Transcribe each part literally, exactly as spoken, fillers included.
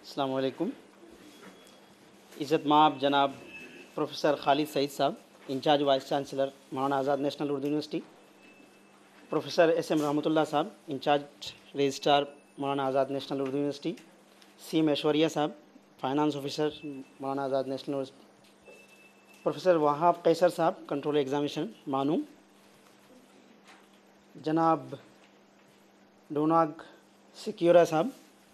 अस्सलाम वालेकुम। इज़्ज़त माब जनाब प्रोफेसर खालिद सईद साहब, in charge vice chancellor Maulana Azad national Urdu university, professor S M Rahmatullah sahab, incharge registrar Maulana Azad national Urdu university, C M Aishwarya sahab, finance officer Maulana Azad national university, professor Wahab Kaiser sahab, control examination MANUU, जनाब डोनाग सिक्योरा sahab,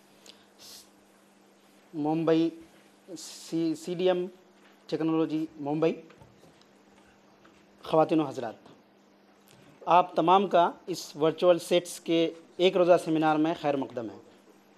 Mumbai C C D M technology Mumbai, ख़वातीन व हज़रात, आप तमाम का इस वर्चुअल सेट्स के एक रोज़ा सेमिनार में खैर मकदम है।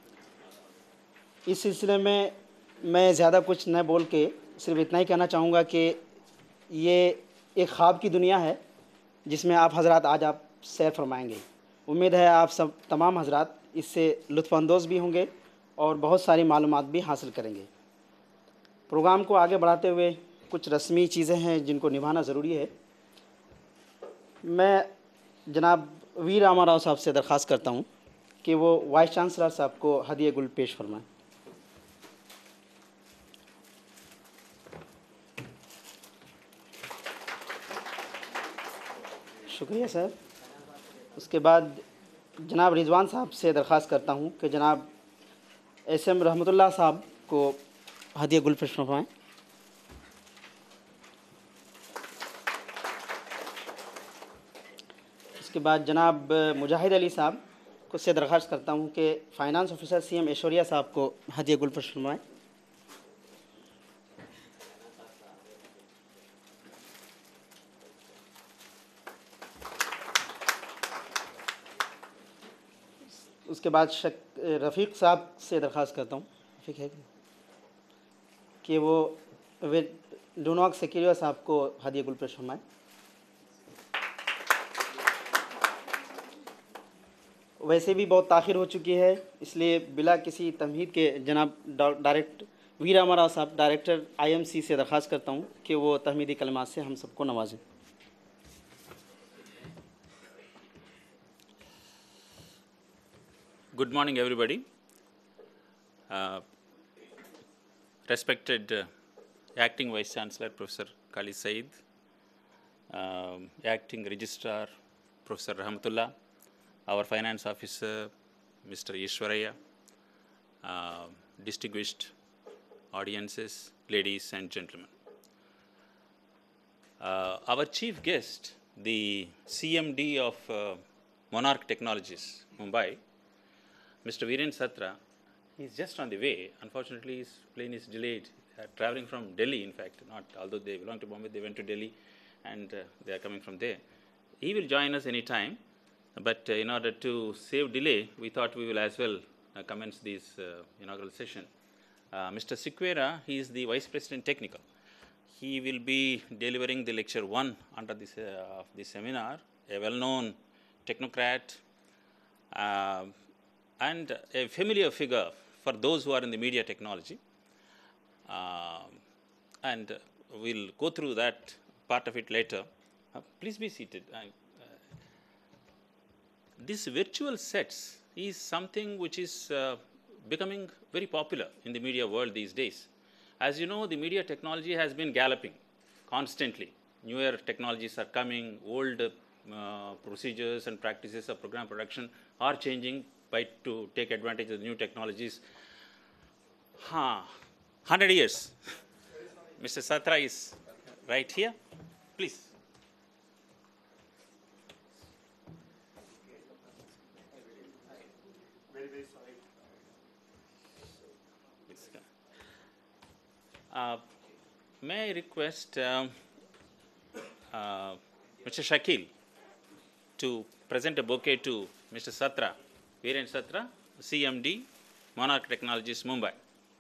इस सिलसिले में मैं ज़्यादा कुछ न बोल के सिर्फ इतना ही कहना चाहूँगा कि ये एक ख्वाब की दुनिया है जिसमें आप हज़रात आज आप सैर फरमाएंगे। उम्मीद है आप सब तमाम हज़रात इससे लुत्फ़अंदोज़ भी होंगे और बहुत सारी मालूमात भी हासिल करेंगे। प्रोग्राम को आगे बढ़ाते हुए कुछ रस्मी चीज़ें हैं जिनको निभाना ज़रूरी है। मैं जनाब वीर रामाराव साहब से दरख्वास्त करता हूँ कि वो वाइस चांसलर साहब को हदिया गुल पेश फरमाएं। शुक्रिया सर। उसके बाद जनाब रिजवान साहब से दरख्वास्त करता हूँ कि जनाब एस एम रहमतुल्लाह साहब को हदिया गुल पेश फरमाएं। उसके बाद जनाब मुजाहिद अली साहब को से दरख्वास्त करता हूँ कि finance officer C M Aishwarya sahab को हदिया गुल पेश फरमाएं। उसके बाद शक रफ़ीक साहब से दरख्वास्त करता हूँ रफ़ीक है कि वो वे डोनाग सिक्योरा साहब को हदिया गुल पेश फरमाएं। वैसे भी बहुत ताख़िर हो चुकी है, इसलिए बिला किसी तमहीद के जनाब डायरेक्ट वीर रामाराव साहब डायरेक्टर आई एम सी से दरख्वास्त करता हूँ कि वो तहमीदी कलमात से हम सबको नवाजें। Good morning, everybody. Uh, respected uh, Acting Vice Chancellor Professor Khalid Said, um, Acting Registrar Professor Rahmatullah, our Finance Officer Mister Ishwaraya, uh, distinguished audiences, ladies and gentlemen. Uh, our chief guest, the C M D of uh, Monarch Technologies, Mumbai, Mister Viren Satra, he is just on the way. Unfortunately, his plane is delayed. Uh, traveling from Delhi, in fact, not although they belong to Bombay, they went to Delhi, and uh, they are coming from there. He will join us any time, but uh, in order to save delay, we thought we will as well uh, commence this uh, inaugural session. Uh, Mister Siqueira, he is the Vice President Technical. He will be delivering the lecture one under this uh, of this seminar, a well-known technocrat. Uh, and a familiar figure for those who are in the media technology. Uh, and uh, we'll go through that part of it later. Uh, please be seated. I, uh, this virtual sets is something which is uh, becoming very popular in the media world these days. As you know, the media technology has been galloping constantly. Newer technologies are coming, old uh, procedures and practices of program production are changing by to take advantage of the new technologies. Huh. one hundred years. Mister Satra is right here. Please. Very, very sorry. Uh, may I request um, uh, Mister Shakil to present a bouquet to Mister Satra, Viren Satra, C M D, Monarch Technologies, Mumbai.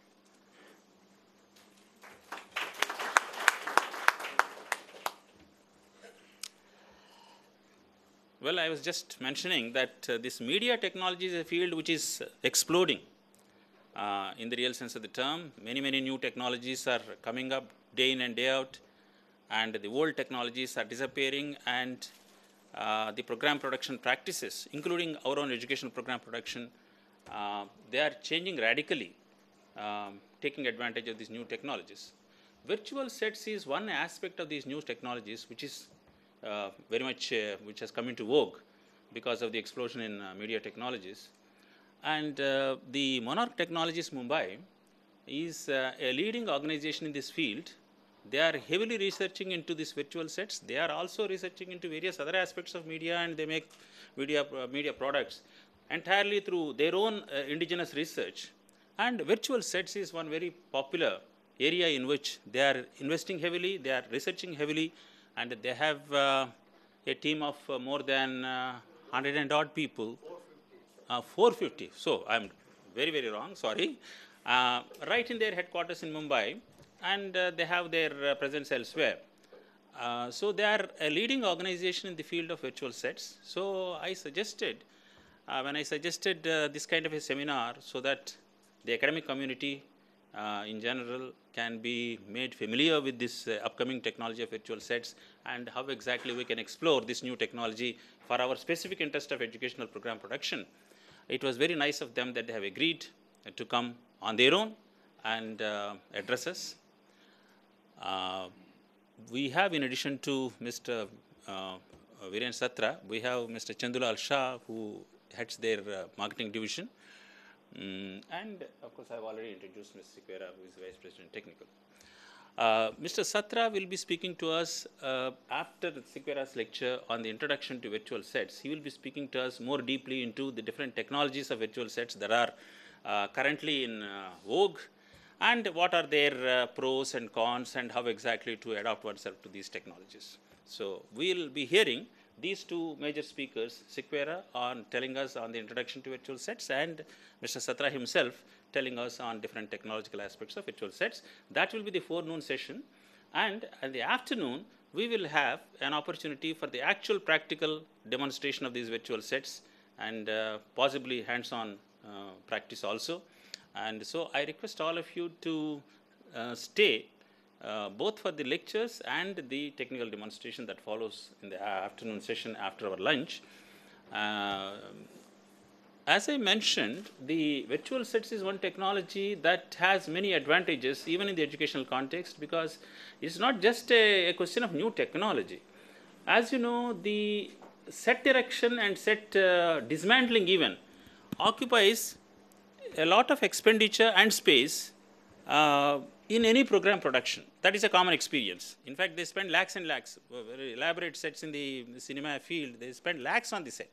Well, I was just mentioning that uh, this media technology is a field which is exploding uh, in the real sense of the term. Many, many new technologies are coming up day in and day out, and the old technologies are disappearing, and uh, the program production practices, including our own educational program production, uh, they are changing radically um, taking advantage of these new technologies. Virtual sets is one aspect of these new technologies which is uh, very much uh, which has come into vogue because of the explosion in uh, media technologies. And uh, the MANUU Technologies Mumbai is uh, a leading organization in this field. They are heavily researching into these virtual sets. They are also researching into various other aspects of media, and they make media, uh, media products entirely through their own uh, indigenous research. And virtual sets is one very popular area in which they are investing heavily, they are researching heavily, and they have uh, a team of uh, more than uh, one hundred and odd people. Uh, four fifty. So I'm very, very wrong, sorry. Uh, right in their headquarters in Mumbai, and uh, they have their uh, presence elsewhere. Uh, so they are a leading organization in the field of virtual sets. So I suggested, uh, when I suggested uh, this kind of a seminar, so that the academic community uh, in general can be made familiar with this uh, upcoming technology of virtual sets and how exactly we can explore this new technology for our specific interest of educational program production. It was very nice of them that they have agreed uh, to come on their own and uh, address us. Uh, we have, in addition to Mister Uh, Viren Satra, we have Mister Chandulal Shah, who heads their uh, marketing division. Mm, and of course, I have already introduced Miz Sequeira, who is Vice President Technical. Uh, Mister Satra will be speaking to us uh, after Sequeira's lecture on the introduction to virtual sets. He will be speaking to us more deeply into the different technologies of virtual sets that are uh, currently in uh, vogue, and what are their uh, pros and cons, and how exactly to adapt oneself to these technologies. So we will be hearing these two major speakers, Sequeira on telling us on the introduction to virtual sets, and Mister Satra himself telling us on different technological aspects of virtual sets. That will be the forenoon session, and in the afternoon we will have an opportunity for the actual practical demonstration of these virtual sets, and uh, possibly hands-on uh, practice also. And so I request all of you to uh, stay uh, both for the lectures and the technical demonstration that follows in the afternoon session after our lunch. Uh, as I mentioned, the virtual sets is one technology that has many advantages even in the educational context, because it's not just a, a question of new technology. As you know, the set erection and set uh, dismantling even occupies a lot of expenditure and space uh, in any program production. That is a common experience. In fact, they spend lakhs and lakhs, very elaborate sets in the cinema field, they spend lakhs on the set.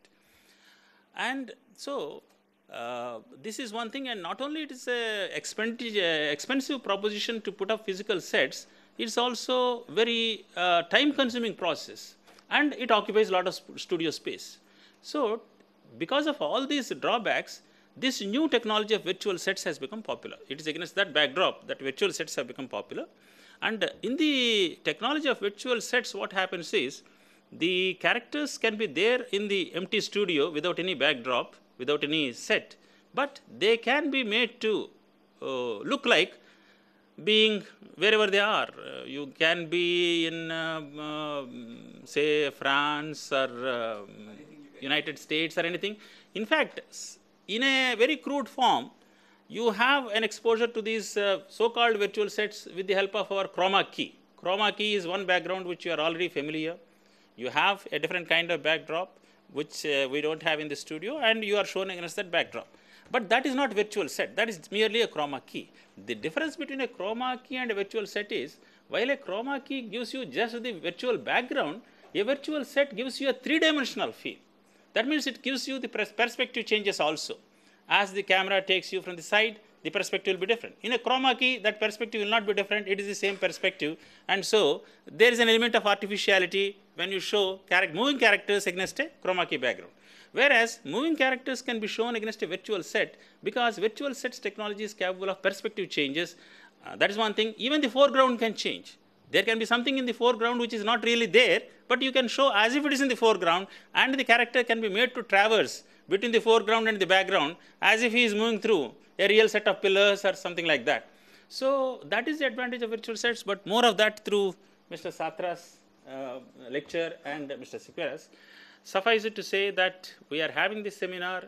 And so, uh, this is one thing, and not only it is a expensive proposition to put up physical sets, it's also very uh, time-consuming process, and it occupies a lot of studio space. So, because of all these drawbacks, this new technology of virtual sets has become popular. It is against that backdrop that virtual sets have become popular. And in the technology of virtual sets, what happens is, the characters can be there in the empty studio without any backdrop, without any set, but they can be made to uh, look like being wherever they are. Uh, you can be in, uh, uh, say, France or uh, United States or anything. In fact, in a very crude form, you have an exposure to these uh, so-called virtual sets with the help of our chroma key. Chroma key is one background which you are already familiar. You have a different kind of backdrop which uh, we don't have in the studio, and you are shown against that backdrop. But that is not virtual set, that is merely a chroma key. The difference between a chroma key and a virtual set is, while a chroma key gives you just the virtual background, a virtual set gives you a three-dimensional feel. That means it gives you the perspective changes also. As the camera takes you from the side, the perspective will be different. In a chroma key, that perspective will not be different, it is the same perspective. And so, there is an element of artificiality when you show char- moving characters against a chroma key background. Whereas, moving characters can be shown against a virtual set, because virtual sets technology is capable of perspective changes. Uh, that is one thing. Even the foreground can change. There can be something in the foreground which is not really there, but you can show as if it is in the foreground, and the character can be made to traverse between the foreground and the background as if he is moving through a real set of pillars or something like that. So, that is the advantage of virtual sets, but more of that through Mister Satra's uh, lecture and Mister Sequeira's. Suffice it to say that we are having this seminar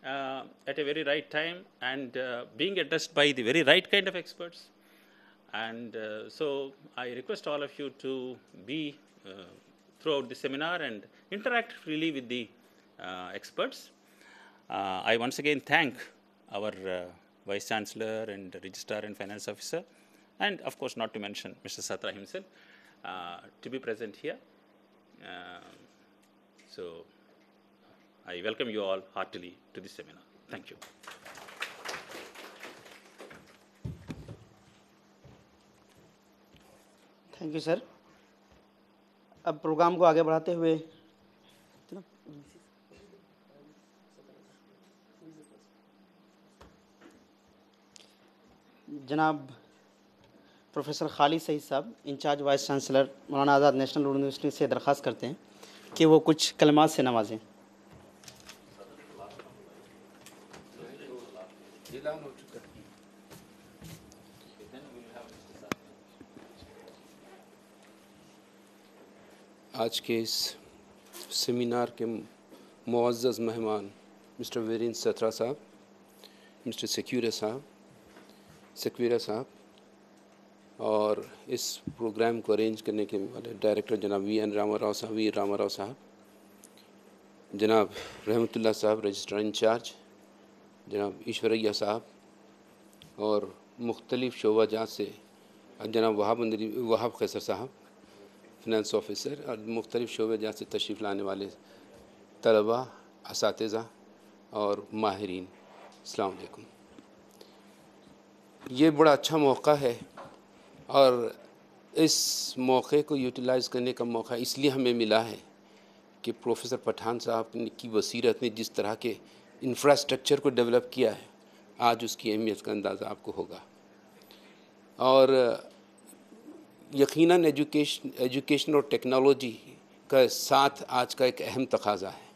uh, at a very right time and uh, being addressed by the very right kind of experts. And uh, so I request all of you to be uh, throughout the seminar and interact freely with the uh, experts. Uh, I once again thank our uh, Vice Chancellor and Registrar and Finance Officer, and of course not to mention Mister Satra himself, uh, to be present here. Uh, so I welcome you all heartily to this seminar. Thank you. Thank you sir. अब program को आगे बढ़ाते हुए जनाब professor Khalid Saeed साहब in charge vice chancellor Maulana Azad national Urdu university से दरख्वास्त करते हैं कि वो कुछ कलमात से नवाजें. आज के इस सेमिनार के मुअज़्ज़ज़ मेहमान मिस्टर वीरेंद्र सत्रा साहब, मिस्टर सेक्यूरा साहब, सेक्यूरा साहब और इस प्रोग्राम को अरेंज करने के वाले डायरेक्टर जनाब वी एन रामाराव साहब, वी रामाराव साहब, जनाब रहमतुल्लाह साहब रजिस्ट्रार इंचार्ज, जनाब ईश्वरैया साहब और मुख्तलिफ़ शोबा जात से जनाब वहाब वहाब खैसर साहब फिनेंस ऑफिसर और मुख्तलिफ़ शोबे जात से तशरीफ़ लाने वाले तलबा, असातिज़ा और माहिरीन, अस्सलाम वालेकुम. ये बड़ा अच्छा मौका है और इस मौके को यूटिलाइज़ करने का मौका इसलिए हमें मिला है कि प्रोफेसर पठान साहब की बसीरत ने जिस तरह के इंफ्रास्ट्रक्चर को डेवलप किया है, आज उसकी अहमियत का अंदाज़ा आपको होगा. और यकीनन एजुकेशन एजुकेशन और टेक्नोलॉजी का साथ आज का एक अहम तकाज़ा है.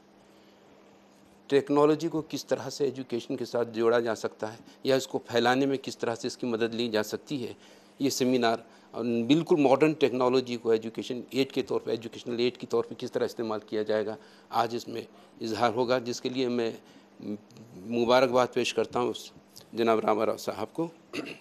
टेक्नोलॉजी को किस तरह से एजुकेशन के साथ जोड़ा जा सकता है या इसको फैलाने में किस तरह से इसकी मदद ली जा सकती है, ये सेमिनार बिल्कुल मॉडर्न टेक्नोलॉजी को एजुकेशन एड के तौर पे, एजुकेशनल एड के तौर पे किस तरह इस्तेमाल किया जाएगा, आज इसमें इजहार होगा, जिसके लिए मैं मुबारकबाद पेश करता हूँ जनाब रामाराव साहब को.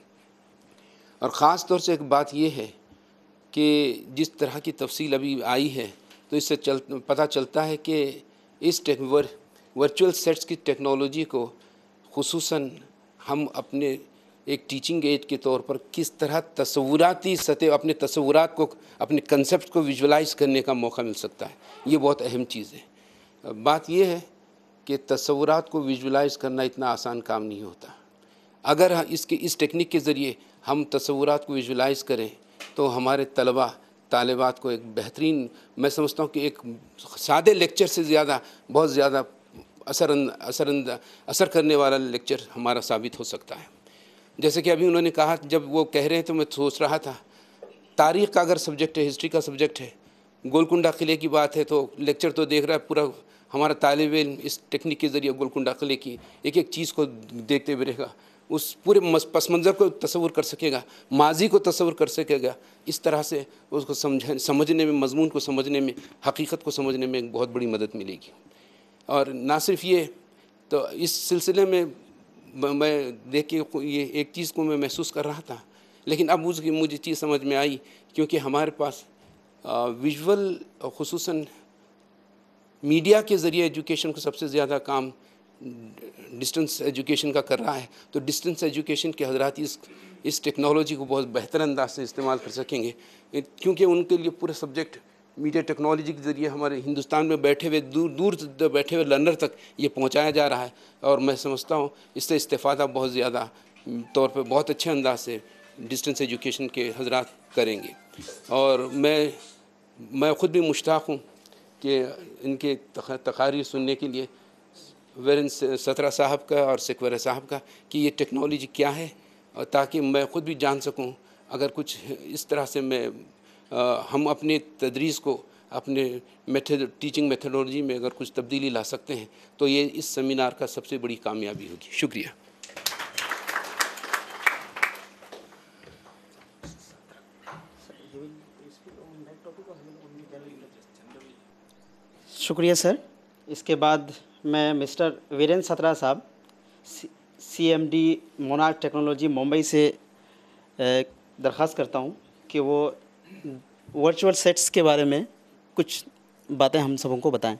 और ख़ास तौर से एक बात ये है कि जिस तरह की तफसील अभी आई है तो इससे चल पता चलता है कि इस टेक वर, वर्चुअल सेट्स की टेक्नोलॉजी को खुसूसन हम अपने एक टीचिंग एड के तौर पर किस तरह तसव्वुराती सतह अपने तसव्वुरात को, अपने कंसेप्ट को विजुअलाइज़ करने का मौका मिल सकता है. ये बहुत अहम चीज़ है. बात यह है कि तसव्वुरात को विजुअलाइज़ करना इतना आसान काम नहीं होता. अगर इसके इस टेक्निक के ज़रिए हम तसव्वुरात को विजुअलाइज़ करें तो हमारे तलबा तालिबात को एक बेहतरीन, मैं समझता हूँ कि एक सादे लेक्चर से ज़्यादा बहुत ज़्यादा असर असर असर करने वाला लेक्चर हमारा साबित हो सकता है. जैसे कि अभी उन्होंने कहा, जब वो कह रहे हैं तो मैं सोच रहा था, तारीख़ का अगर सब्जेक्ट है, हिस्ट्री का सब्जेक्ट है, गोलकुंडा किले की बात है तो लेक्चर तो देख रहा है पूरा हमारा तालिब इल्म इस टेक्निक के ज़रिए गोलकुंडा किले की एक एक चीज़ को देखते हुए रहेगा, उस पूरे पस मंज़र को तस्वुर कर सकेगा, माजी को तस्वुर कर सकेगा. इस तरह से उसको समझ समझने में, मज़मून को समझने में, हकीकत को समझने में एक बहुत बड़ी मदद मिलेगी. और ना सिर्फ ये, तो इस सिलसिले में मैं देख के ये एक चीज़ को मैं महसूस कर रहा था, लेकिन अब उसकी मुझे चीज़ समझ में आई, क्योंकि हमारे पास विजुअल खुसूसन मीडिया के ज़रिए एजुकेशन को सबसे ज़्यादा काम डिस्टेंस एजुकेशन का कर रहा है. तो डिस्टेंस एजुकेशन के हज़रात इस इस टेक्नोलॉजी को बहुत बेहतर अंदाज से इस्तेमाल कर सकेंगे, क्योंकि उनके लिए पूरे सब्जेक्ट मीडिया टेक्नोलॉजी के ज़रिए हमारे हिंदुस्तान में बैठे हुए दूर दूर बैठे हुए लर्नर तक ये पहुंचाया जा रहा है. और मैं समझता हूँ इससे इस्तेफ़ादा बहुत ज़्यादा तौर पे बहुत अच्छे अंदाज से डिस्टेंस एजुकेशन के हज़रात करेंगे. और मैं मैं ख़ुद भी मुश्ताक़ हूँ कि इनके तकारीर सुनने के लिए वीरेंद्र सत्रा साहब का और सेक्यूरा साहब का कि ये टेक्नोलॉजी क्या है, और ताकि मैं ख़ुद भी जान सकूं, अगर कुछ इस तरह से मैं आ, हम अपने तदरीस को, अपने मेथड टीचिंग मेथडोलॉजी में अगर कुछ तब्दीली ला सकते हैं तो ये इस सेमिनार का सबसे बड़ी कामयाबी होगी. शुक्रिया. शुक्रिया सर. इसके बाद मैं mister Virendra Satra sahab C M D Monarch technology Mumbai से दरख्वास्त करता हूँ कि वो वर्चुअल सेट्स के बारे में कुछ बातें हम सबों को बताएं।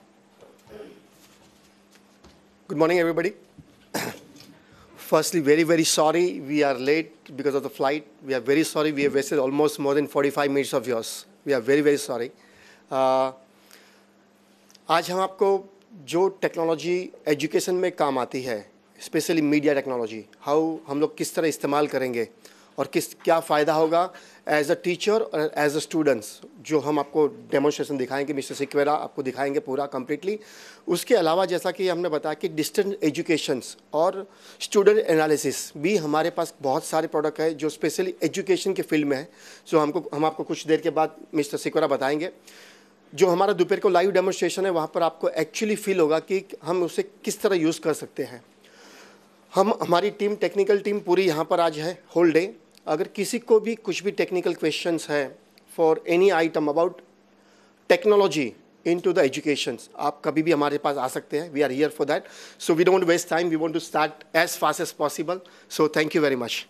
Good morning, everybody. Firstly, very, very sorry we are late because of the flight. We are very sorry. We have wasted almost more than forty-five minutes of yours. We are very, very sorry. Uh, आज हम आपको जो technology education में काम आती है, specially media technology, how हम लोग किस तरह इस्तेमाल करेंगे और किस क्या फ़ायदा होगा एज अ टीचर और एज अ स्टूडेंट्स, जो हम आपको डेमोन्स्ट्रेशन दिखाएंगे, मिस्टर सिक्वेरा आपको दिखाएंगे पूरा कम्प्लीटली। उसके अलावा जैसा कि हमने बताया कि डिस्टेंस एजुकेशंस और स्टूडेंट एनालिसिस भी हमारे पास बहुत सारे प्रोडक्ट है जो स्पेशली एजुकेशन के फील्ड में है। सो हमको हम आपको कुछ देर के बाद मिस्टर सिक्वेरा बताएंगे। जो हमारा दोपहर को लाइव डेमोन्स्ट्रेशन है वहाँ पर आपको एक्चुअली फील होगा कि हम उसे किस तरह यूज़ कर सकते हैं। हम हमारी टीम टेक्निकल टीम पूरी यहाँ पर आज है होल डे। अगर किसी को भी कुछ भी टेक्निकल क्वेश्चंस है for any item about technology into the educations, आप कभी भी हमारे पास आ सकते हैं। We are here for that. So we don't waste time, we want to start as fast as possible. So thank you very much.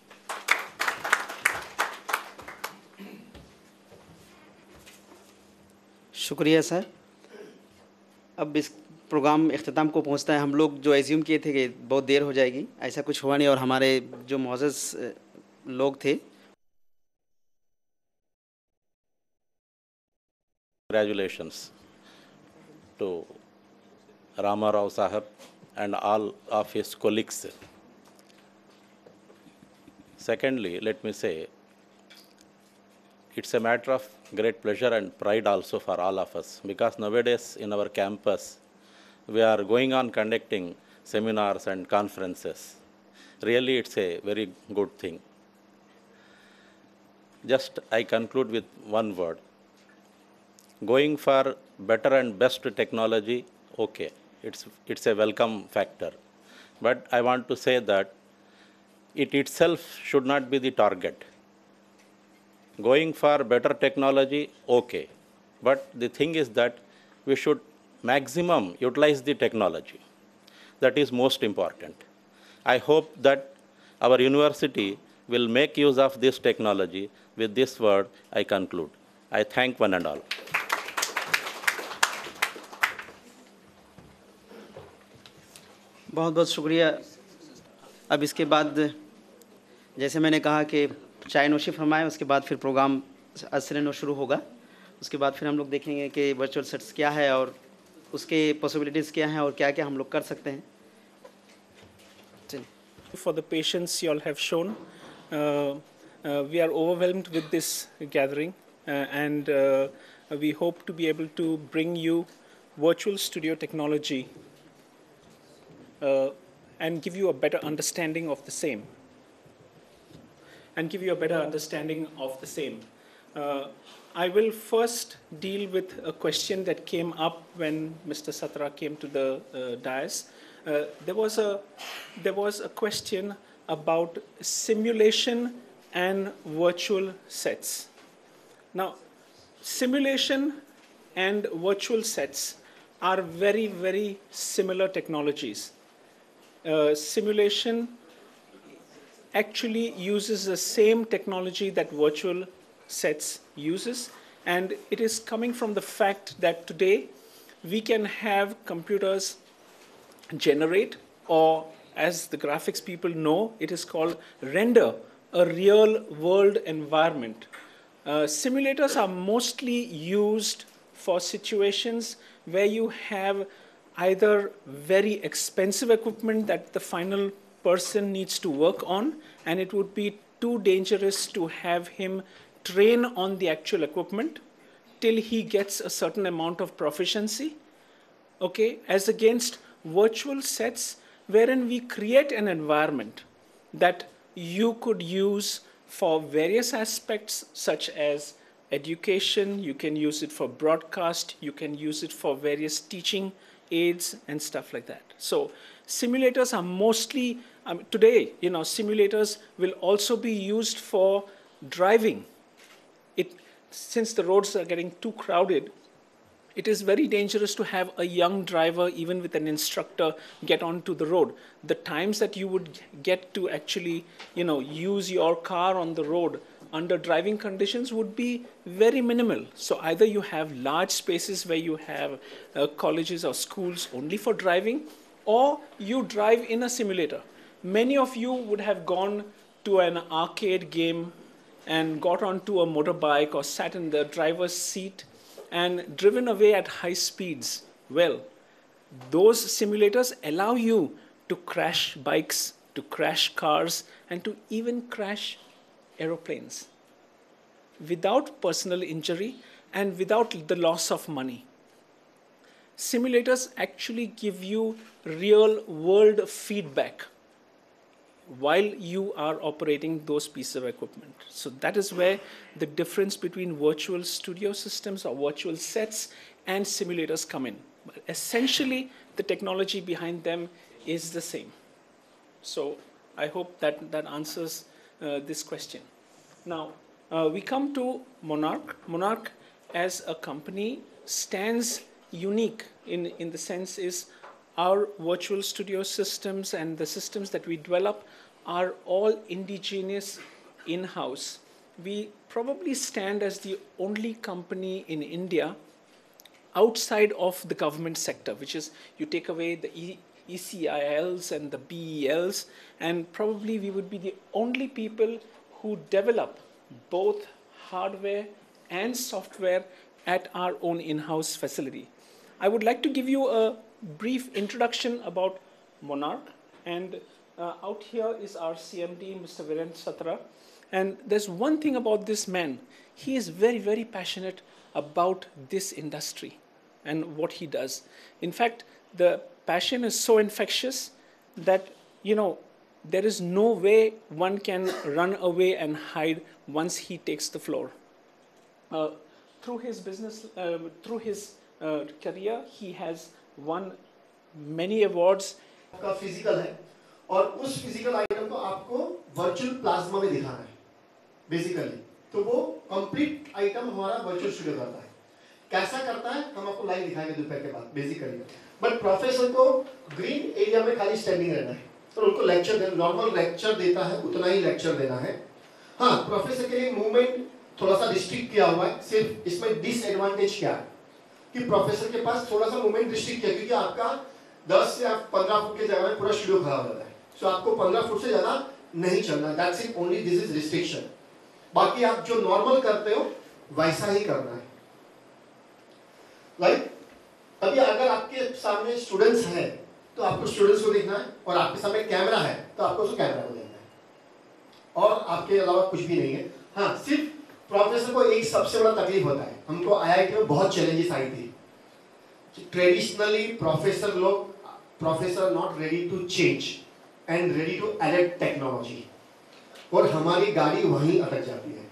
शुक्रिया sir. अब इस प्रोग्राम इख्तिताम को पहुंचता है। हम लोग जो एज्यूम किए थे कि बहुत देर हो जाएगी, ऐसा कुछ हुआ नहीं और हमारे जो मौजूद लोग थे। Congratulations to Rama Rao Sahab and all of his colleagues. Secondly, let me say, it's a matter of great pleasure and pride also for all of us, because nowadays in our campus, we are going on conducting seminars and conferences. Really, it's a very good thing. Just I conclude with one word. Going for better and best technology, okay, it's, it's a welcome factor. But I want to say that it itself should not be the target. Going for better technology, okay. But the thing is that we should maximum utilize the technology. That is most important. I hope that our university will make use of this technology. With this word, I conclude. I thank one and all. बहुत बहुत शुक्रिया। अब इसके बाद जैसे मैंने कहा कि चाय नोशी फरमाएं, उसके बाद फिर प्रोग्राम असर नो शुरू होगा। उसके बाद फिर हम लोग देखेंगे कि वर्चुअल सेट्स क्या है और उसके पॉसिबिलिटीज़ क्या हैं और क्या क्या हम लोग कर सकते हैं। For the patience you all have shown, uh, uh, we are overwhelmed with this gathering, uh, and uh, we hope to be able to bring you virtual studio technology uh, and give you a better understanding of the same. And give you a better understanding of the same. Uh, I will first deal with a question that came up when Mister Satra came to the uh, dais. Uh, there was a there was a question about simulation and virtual sets. Now, simulation and virtual sets are very, very similar technologies. Uh, simulation actually uses the same technology that virtual sets uses, and it is coming from the fact that today we can have computers generate, or as the graphics people know, it is called render a real world environment. Uh, simulators are mostly used for situations where you have either very expensive equipment that the final person needs to work on, and it would be too dangerous to have him train on the actual equipment till he gets a certain amount of proficiency, okay, as against virtual sets wherein we create an environment that you could use for various aspects such as education, you can use it for broadcast, you can use it for various teaching aids and stuff like that. So simulators are mostly, um, today, you know, simulators will also be used for driving. It, since the roads are getting too crowded, It is very dangerous to have a young driver, even with an instructor, get onto the road. The times that you would get to actually, you know, use your car on the road under driving conditions would be very minimal. So either you have large spaces where you have uh, colleges or schools only for driving, or you drive in a simulator. Many of you would have gone to an arcade game and got onto a motorbike or sat in the driver's seat and driven away at high speeds. Well, those simulators allow you to crash bikes, to crash cars, and to even crash aeroplanes without personal injury and without the loss of money. Simulators actually give you real world feedback while you are operating those pieces of equipment. So that is where the difference between virtual studio systems or virtual sets and simulators come in. But essentially, the technology behind them is the same. So I hope that that answers uh, this question. Now, uh, we come to Monarch. Monarch as a company stands unique in, in the sense is our virtual studio systems and the systems that we develop are all indigenous in-house. We probably stand as the only company in India outside of the government sector, which is you take away the E C I Ls and the B E Ls, and probably we would be the only people who develop both hardware and software at our own in-house facility. I would like to give you a brief introduction about Monarch, and uh, out here is our C M D, Mister Virendra Satra, and there's one thing about this man. He is very, very passionate about this industry and what he does. In fact, the passion is so infectious that, you know, there is no way one can run away and hide once he takes the floor. Uh, through his business, uh, through his uh, career, he has won many awards. आपका physical है और उस physical item को आपको virtual plasma में दिखाना है basically, तो वो कंप्लीट आइटम हमारा वर्चुअल स्टूडियो करता है. कैसा करता है हम आपको लाइव दिखाएंगे दोपहर के बाद बेसिकली. बट प्रोफेसर को ग्रीन एरिया में खाली स्टैंडिंग रहना है और उनको लेक्चर देना, नॉर्मल लेक्चर देता है उतना ही लेक्चर देना है. हाँ, प्रोफेसर के लिए मूवमेंट थोड़ा सा रिस्ट्रिक्ट किया हुआ है. सिर्फ इसमें डिसएडवांटेज क्या है कि प्रोफेसर के पास थोड़ा सा मूवमेंट रिस्ट्रिक्ट किया, क्योंकि आपका दस या पंद्रह फुट के जगह में पूरा स्टूडियो खड़ा हो जाता है. सो so, आपको पंद्रह फुट से ज्यादा नहीं चलना. That's it, only this is restriction. बाकी आप जो नॉर्मल करते हो वैसा ही करना है. लाइक अभी अगर आपके सामने स्टूडेंट्स हैं तो आपको स्टूडेंट्स को देखना है, और आपके सामने कैमरा है तो आपको उस कैमरा को देखना है, और आपके अलावा कुछ भी नहीं है. हाँ, सिर्फ प्रोफेसर को एक सबसे बड़ा तकलीफ होता है. हमको आई आई टी में बहुत चैलेंजेस आई थी. ट्रेडिशनली प्रोफेसर लोग professor not ready to change and ready to adapt technology, और हमारी गाड़ी वहीं अटक जाती है.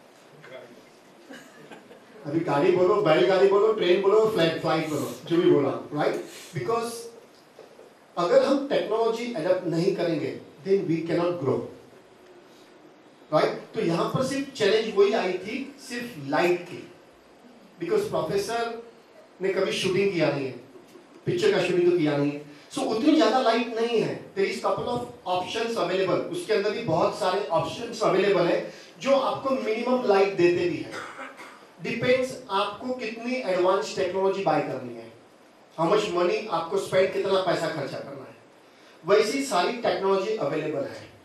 अभी गाड़ी बोलो, बैलगाड़ी बोलो, ट्रेन बोलो, फ्लाइट फ्लाइट बोलो, जो भी बोला, राइट? बिकॉज अगर हम टेक्नोलॉजी एडेप्ट नहीं करेंगे then we can not grow, right? तो यहाँ पर सिर्फ चैलेंज वही आई थी, सिर्फ लाइट की, बिकॉज प्रोफेसर ने कभी शूटिंग किया नहीं है, पिक्चर का शूटिंग तो किया नहीं है. सो so, उतनी ज्यादा लाइट नहीं है. There is couple of options available. उसके अंदर भी बहुत सारे ऑप्शंस अवेलेबल है जो आपको मिनिमम लाइट देते भी है. डिपेंड्स आपको कितनी एडवांस टेक्नोलॉजी बाय करनी है, हाउ मच मनी आपको स्पेंड, कितना पैसा खर्चा करना है. वैसी सारी टेक्नोलॉजी अवेलेबल है.